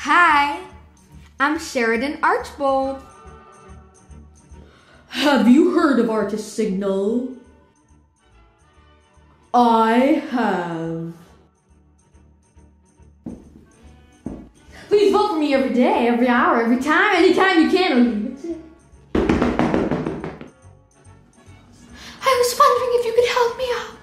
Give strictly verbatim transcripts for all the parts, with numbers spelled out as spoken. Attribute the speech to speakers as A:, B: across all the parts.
A: Hi, I'm Sheridan Archbold.
B: Have you heard of Artist Signal? I have. Please vote for me every day, every hour, every time, anytime you can.
A: I was wondering if you could help me out.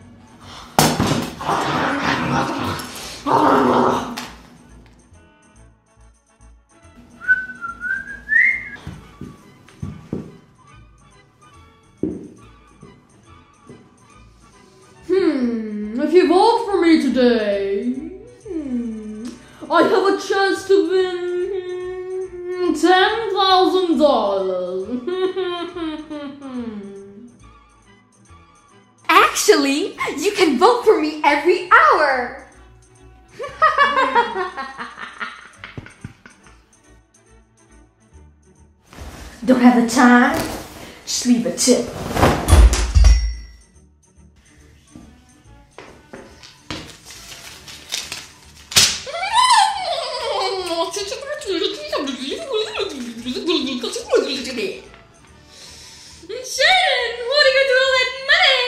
B: Hmm, if you vote for me today, hmm, I have a chance to win ten thousand dollars.
A: Actually, you can vote for me every hour.
B: Don't have the time? Just leave a tip.
A: Sharon, what are you gonna do with all that money?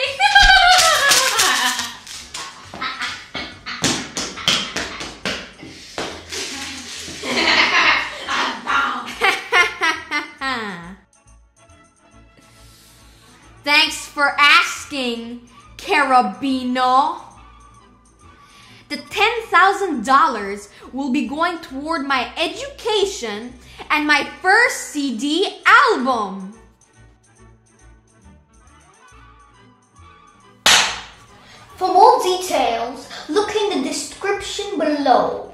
A: Thanks for asking, Carabino. The ten thousand dollars will be going toward my education and my first C D album.
C: For more details, look in the description below.